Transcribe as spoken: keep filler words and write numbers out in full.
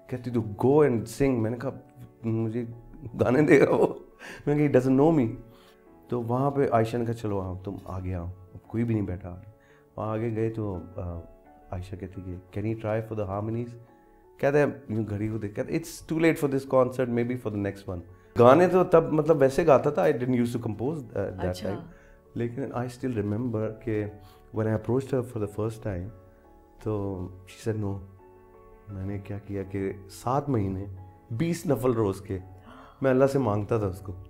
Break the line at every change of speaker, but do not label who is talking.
कहती तू go and सिंग। मैंने कहा मुझे गाने देगा वो? मैंने कहा डजंट नो मी। तो वहाँ पे आयशा ने कहा चलो आओ तुम आगे आओ, कोई भी नहीं बैठा। वहाँ आगे गए तो आयशा कहती कि can you try for the harmonies. कहते हैं यूँ घड़ी को देख, कहते it's too late for this concert, maybe for the next one. गाने तो तब मतलब वैसे गाता था, I didn't used to compose that time, लेकिन आई स्टिल रिमेंबर कि when I approached her for the first time तो शी सेड नो। मैंने क्या किया कि सात महीने बीस नफल रोज़ के मैं अल्लाह से मांगता था उसको